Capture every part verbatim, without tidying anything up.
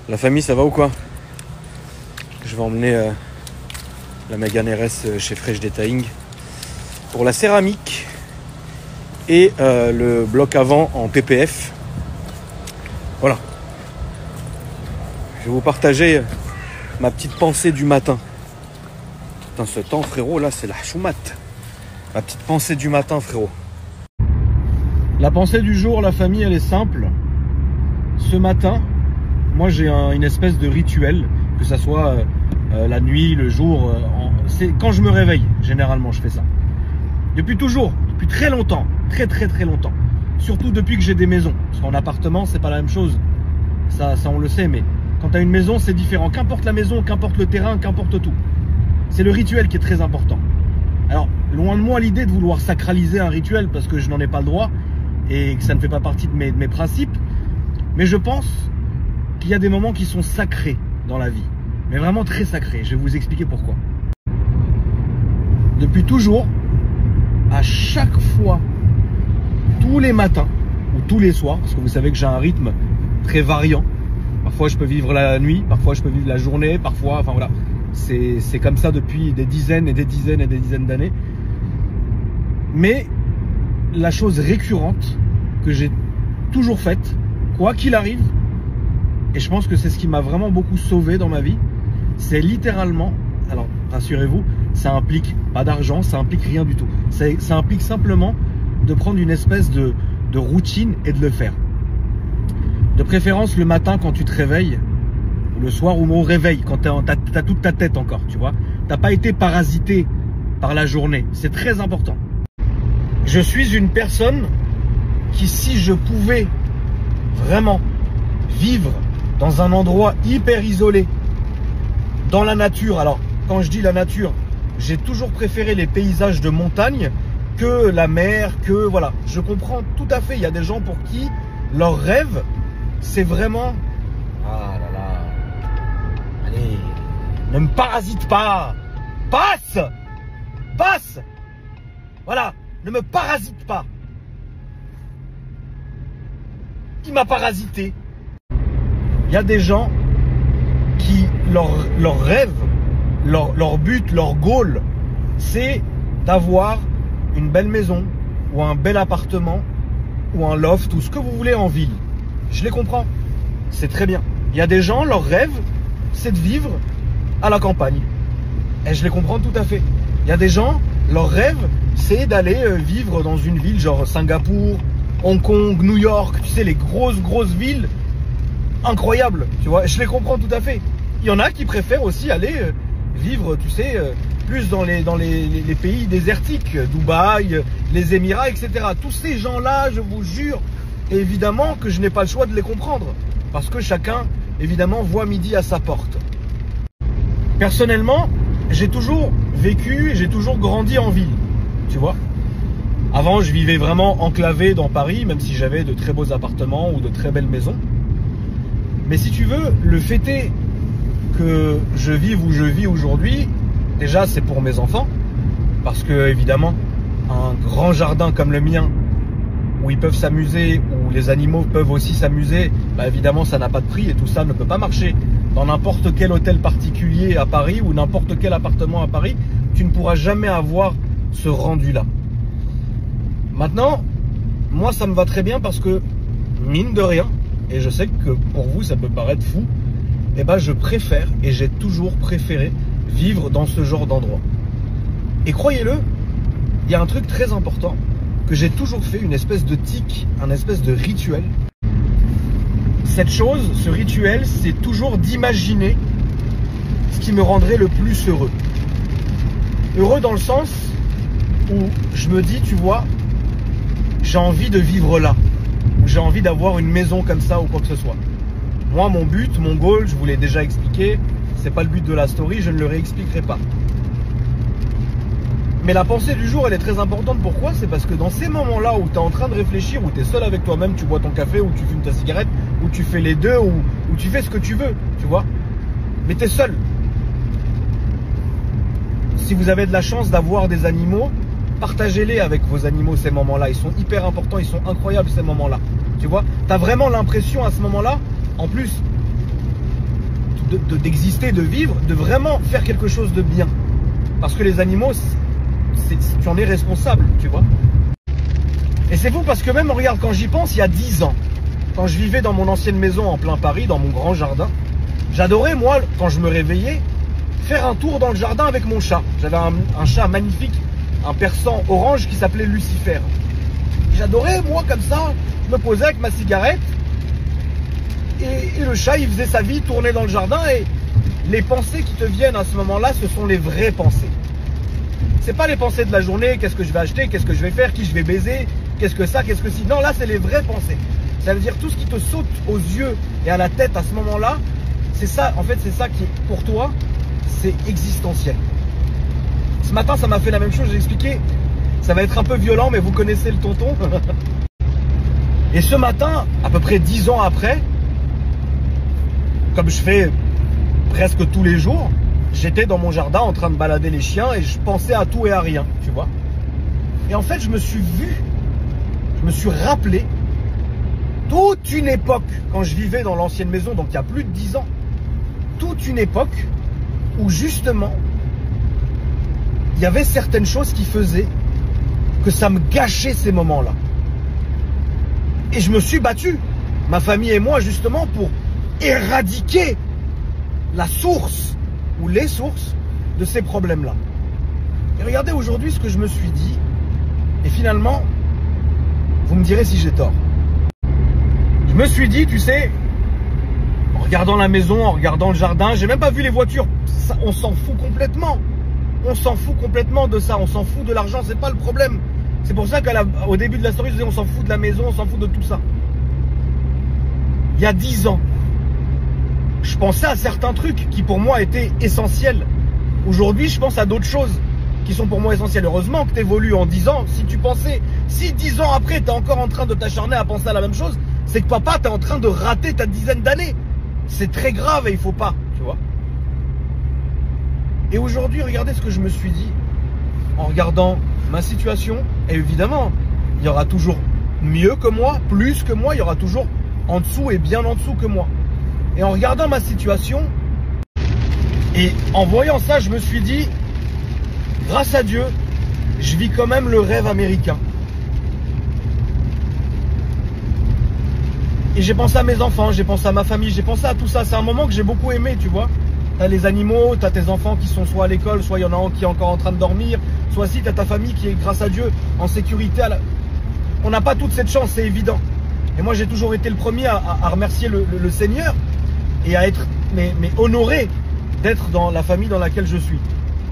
La famille, ça va ou quoi? Je vais emmener euh, la Mégane R S chez Fresh Detailing pour la céramique et euh, le bloc avant en P P F. Voilà. Je vais vous partager ma petite pensée du matin. Putain, ce temps, frérot, là, c'est la choumate. Ma petite pensée du matin, frérot. La pensée du jour, la famille, elle est simple. Ce matin, moi, j'ai un, une espèce de rituel, que ça soit euh, euh, la nuit, le jour. Euh, en... C'est quand je me réveille, généralement, je fais ça. Depuis toujours, depuis très longtemps, très très très longtemps. Surtout depuis que j'ai des maisons. Parce qu'en appartement, c'est pas la même chose. Ça, ça on le sait, mais quand tu as une maison, c'est différent. Qu'importe la maison, qu'importe le terrain, qu'importe tout. C'est le rituel qui est très important. Alors, loin de moi l'idée de vouloir sacraliser un rituel parce que je n'en ai pas le droit et que ça ne fait pas partie de mes, de mes principes. Mais je pense qu'il y a des moments qui sont sacrés dans la vie. Mais vraiment très sacrés. Je vais vous expliquer pourquoi. Depuis toujours, à chaque fois, tous les matins ou tous les soirs, parce que vous savez que j'ai un rythme très variant. Parfois je peux vivre la nuit, parfois je peux vivre la journée, parfois, enfin voilà. C'est comme ça depuis des dizaines et des dizaines et des dizaines d'années. Mais la chose récurrente que j'ai toujours faite, quoi qu'il arrive, et je pense que c'est ce qui m'a vraiment beaucoup sauvé dans ma vie, c'est littéralement, alors rassurez-vous, ça implique pas d'argent, ça implique rien du tout. Ça, ça implique simplement de prendre une espèce de, de routine et de le faire. De préférence le matin quand tu te réveilles, ou le soir ou au réveil, quand tu as, as toute ta tête encore, tu vois. Tu n'as pas été parasité par la journée, c'est très important. Je suis une personne qui, si je pouvais vraiment vivre dans un endroit hyper isolé, dans la nature, alors quand je dis la nature, j'ai toujours préféré les paysages de montagne que la mer, que voilà. Je comprends tout à fait, il y a des gens pour qui leur rêve, c'est vraiment... Ah là là... Allez, ne me parasite pas. Passe. Passe. Voilà, ne me parasite pas. Qui m'a parasité? Il y a des gens qui, leur, leur rêve, leur, leur but, leur goal, c'est d'avoir une belle maison ou un bel appartement ou un loft ou ce que vous voulez en ville. Je les comprends, c'est très bien. Il y a des gens, leur rêve, c'est de vivre à la campagne. Et je les comprends tout à fait. Il y a des gens, leur rêve, c'est d'aller vivre dans une ville genre Singapour, Hong Kong, New York, tu sais, les grosses, grosses villes incroyables, tu vois. Je les comprends tout à fait. Il y en a qui préfèrent aussi aller vivre, tu sais, plus dans les, dans les, les, les pays désertiques, Dubaï, les Émirats, et cetera. Tous ces gens-là, je vous jure, évidemment que je n'ai pas le choix de les comprendre. Parce que chacun, évidemment, voit midi à sa porte. Personnellement, j'ai toujours vécu, j'ai toujours grandi en ville, tu vois. Avant, je vivais vraiment enclavé dans Paris, même si j'avais de très beaux appartements ou de très belles maisons. Mais si tu veux, le fait est que je vive où je vis aujourd'hui, déjà c'est pour mes enfants, parce que évidemment, un grand jardin comme le mien, où ils peuvent s'amuser, où les animaux peuvent aussi s'amuser, bah évidemment ça n'a pas de prix et tout ça ne peut pas marcher. Dans n'importe quel hôtel particulier à Paris ou n'importe quel appartement à Paris, tu ne pourras jamais avoir ce rendu-là. Maintenant, moi ça me va très bien parce que, mine de rien, et je sais que pour vous ça peut paraître fou, eh ben je préfère et j'ai toujours préféré vivre dans ce genre d'endroit. Et croyez-le, il y a un truc très important que j'ai toujours fait, une espèce de tic, un espèce de rituel. Cette chose, ce rituel, c'est toujours d'imaginer ce qui me rendrait le plus heureux. Heureux dans le sens où je me dis, tu vois, j'ai envie de vivre là, ou j'ai envie d'avoir une maison comme ça ou quoi que ce soit. Moi, mon but, mon goal, je vous l'ai déjà expliqué, c'est pas le but de la story, je ne le réexpliquerai pas. Mais la pensée du jour, elle est très importante. Pourquoi? C'est parce que dans ces moments-là où tu es en train de réfléchir, où tu es seul avec toi-même, tu bois ton café, ou tu fumes ta cigarette, ou tu fais les deux, ou, ou tu fais ce que tu veux, tu vois. Mais tu es seul. Si vous avez de la chance d'avoir des animaux, partagez-les avec vos animaux ces moments-là. Ils sont hyper importants, ils sont incroyables ces moments-là. Tu vois, tu as vraiment l'impression à ce moment-là, en plus, d'exister, de, de, de vivre, de vraiment faire quelque chose de bien. Parce que les animaux, c'est, tu en es responsable, tu vois. Et c'est fou parce que même, regarde, quand j'y pense, il y a dix ans, quand je vivais dans mon ancienne maison en plein Paris, dans mon grand jardin, j'adorais, moi, quand je me réveillais, faire un tour dans le jardin avec mon chat. J'avais un, un chat magnifique, un persan orange qui s'appelait Lucifer. J'adorais, moi, comme ça, je me posais avec ma cigarette et, et le chat, il faisait sa vie, tournait dans le jardin et les pensées qui te viennent à ce moment-là, ce sont les vraies pensées. C'est pas les pensées de la journée, qu'est-ce que je vais acheter, qu'est-ce que je vais faire, qui je vais baiser, qu'est-ce que ça, qu'est-ce que si. Non, là, c'est les vraies pensées. Ça veut dire tout ce qui te saute aux yeux et à la tête à ce moment-là, c'est ça, en fait, c'est ça qui, pour toi, c'est existentiel. Ce matin, ça m'a fait la même chose, j'ai expliqué, ça va être un peu violent, mais vous connaissez le tonton. Et ce matin, à peu près dix ans après, comme je fais presque tous les jours, j'étais dans mon jardin en train de balader les chiens et je pensais à tout et à rien, tu vois. Et en fait, je me suis vu, je me suis rappelé toute une époque, quand je vivais dans l'ancienne maison, donc il y a plus de dix ans, toute une époque où justement, il y avait certaines choses qui faisaient que ça me gâchait ces moments-là. Et je me suis battu, ma famille et moi, justement, pour éradiquer la source ou les sources de ces problèmes-là. Et regardez aujourd'hui ce que je me suis dit, et finalement, vous me direz si j'ai tort. Je me suis dit, tu sais, en regardant la maison, en regardant le jardin, j'ai même pas vu les voitures, ça, on s'en fout complètement. On s'en fout complètement de ça, on s'en fout de l'argent, c'est pas le problème. C'est pour ça qu'au début de la story, je disais on s'en fout de la maison, on s'en fout de tout ça. Il y a dix ans, je pensais à certains trucs qui pour moi étaient essentiels. Aujourd'hui, je pense à d'autres choses qui sont pour moi essentielles. Heureusement que tu évolues en dix ans. Si tu pensais, si dix ans après, tu es encore en train de t'acharner à penser à la même chose, c'est que papa, tu es en train de rater ta dizaine d'années. C'est très grave et il faut pas, tu vois. Et aujourd'hui, regardez ce que je me suis dit en regardant ma situation. Et évidemment, il y aura toujours mieux que moi, plus que moi, il y aura toujours en dessous et bien en dessous que moi. Et en regardant ma situation et en voyant ça, je me suis dit, grâce à Dieu, je vis quand même le rêve américain. Et j'ai pensé à mes enfants, j'ai pensé à ma famille, j'ai pensé à tout ça. C'est un moment que j'ai beaucoup aimé, tu vois. T'as les animaux, t'as tes enfants qui sont soit à l'école, soit il y en a un qui est encore en train de dormir, soit si t'as ta famille qui est, grâce à Dieu, en sécurité. À la... On n'a pas toute cette chance, c'est évident. Et moi, j'ai toujours été le premier à, à remercier le, le, le Seigneur et à être mais, mais honoré d'être dans la famille dans laquelle je suis.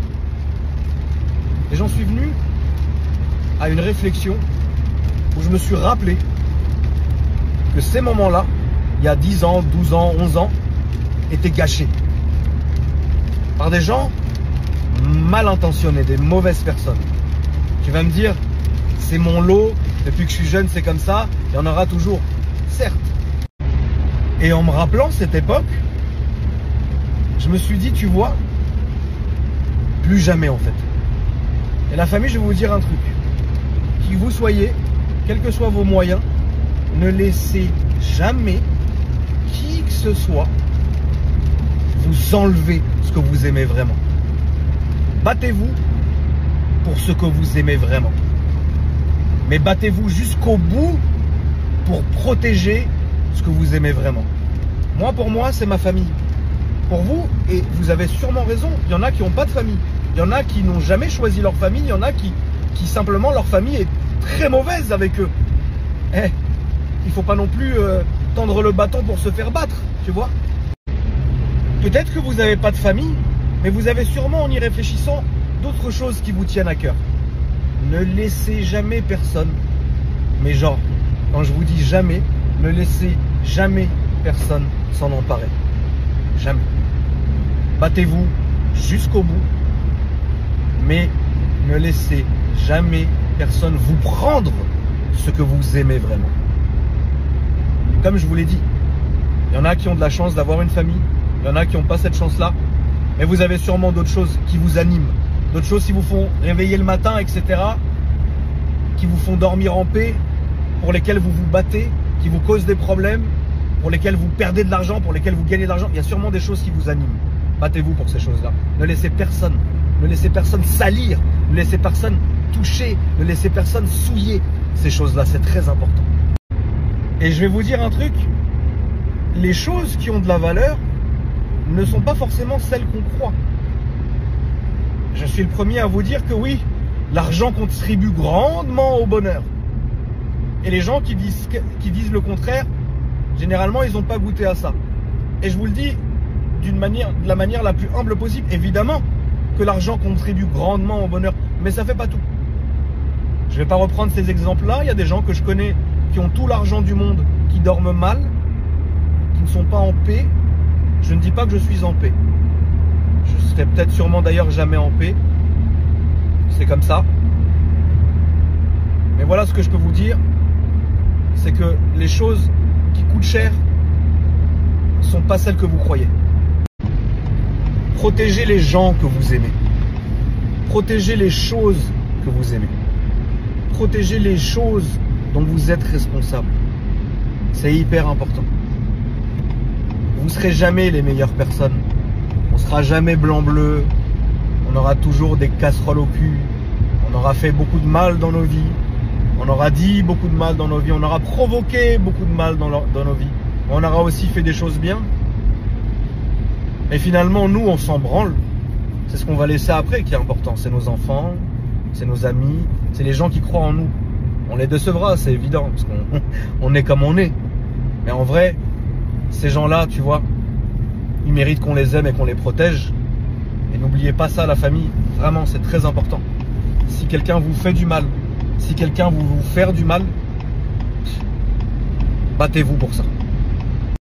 Et j'en suis venu à une réflexion où je me suis rappelé que ces moments-là, il y a dix ans, douze ans, onze ans, étaient gâchés par des gens mal intentionnés, des mauvaises personnes. Tu vas me dire, c'est mon lot, depuis que je suis jeune, c'est comme ça, il y en aura toujours, certes. Et en me rappelant cette époque, je me suis dit, tu vois, plus jamais en fait. Et la famille, je vais vous dire un truc. Qui vous soyez, quels que soient vos moyens, ne laissez jamais qui que ce soit vous enlever ce que vous aimez vraiment. Battez-vous pour ce que vous aimez vraiment. Mais battez-vous jusqu'au bout pour protéger ce que vous aimez vraiment. Moi, pour moi, c'est ma famille. Pour vous, et vous avez sûrement raison, il y en a qui n'ont pas de famille. Il y en a qui n'ont jamais choisi leur famille. Il y en a qui, qui simplement, leur famille est très mauvaise avec eux. Eh, il ne faut pas non plus euh, tendre le bâton pour se faire battre, tu vois. Peut-être que vous n'avez pas de famille, mais vous avez sûrement, en y réfléchissant, d'autres choses qui vous tiennent à cœur. Ne laissez jamais personne, mais genre, quand je vous dis jamais, ne laissez jamais personne s'en emparer. Jamais. Battez-vous jusqu'au bout, mais ne laissez jamais personne vous prendre ce que vous aimez vraiment. Comme je vous l'ai dit, il y en a qui ont de la chance d'avoir une famille, il y en a qui n'ont pas cette chance-là, mais vous avez sûrement d'autres choses qui vous animent, d'autres choses qui vous font réveiller le matin, et cetera, qui vous font dormir en paix, pour lesquelles vous vous battez, qui vous causent des problèmes, pour lesquelles vous perdez de l'argent, pour lesquelles vous gagnez de l'argent. Il y a sûrement des choses qui vous animent. Battez-vous pour ces choses-là. Ne laissez personne, ne laissez personne salir, ne laissez personne toucher, ne laissez personne souiller ces choses-là. C'est très important. Et je vais vous dire un truc, les choses qui ont de la valeur ne sont pas forcément celles qu'on croit. Je suis le premier à vous dire que oui, l'argent contribue grandement au bonheur. Et les gens qui disent, qui disent le contraire, généralement, ils n'ont pas goûté à ça. Et je vous le dis d'une manière, de la manière la plus humble possible. Évidemment que l'argent contribue grandement au bonheur, mais ça ne fait pas tout. Je ne vais pas reprendre ces exemples-là. Il y a des gens que je connais qui ont tout l'argent du monde, qui dorment mal, qui ne sont pas en paix. Je ne dis pas que je suis en paix. Je serai peut-être sûrement d'ailleurs jamais en paix. C'est comme ça. Mais voilà ce que je peux vous dire, c'est que les choses qui coûtent cher ne sont pas celles que vous croyez. Protégez les gens que vous aimez. Protégez les choses que vous aimez. Protégez les choses dont vous êtes responsable. C'est hyper important. Vous ne serez jamais les meilleures personnes. On ne sera jamais blanc-bleu. On aura toujours des casseroles au cul. On aura fait beaucoup de mal dans nos vies. On aura dit beaucoup de mal dans nos vies. On aura provoqué beaucoup de mal dans, dans nos vies. On aura aussi fait des choses bien. Mais finalement, nous, on s'en branle. C'est ce qu'on va laisser après qui est important. C'est nos enfants, c'est nos amis, c'est les gens qui croient en nous. On les décevra, c'est évident, parce qu'on on est comme on est. Mais en vrai, ces gens-là, tu vois, ils méritent qu'on les aime et qu'on les protège. Et n'oubliez pas ça, la famille. Vraiment, c'est très important. Si quelqu'un vous fait du mal, si quelqu'un vous vous faire du mal, battez-vous pour ça.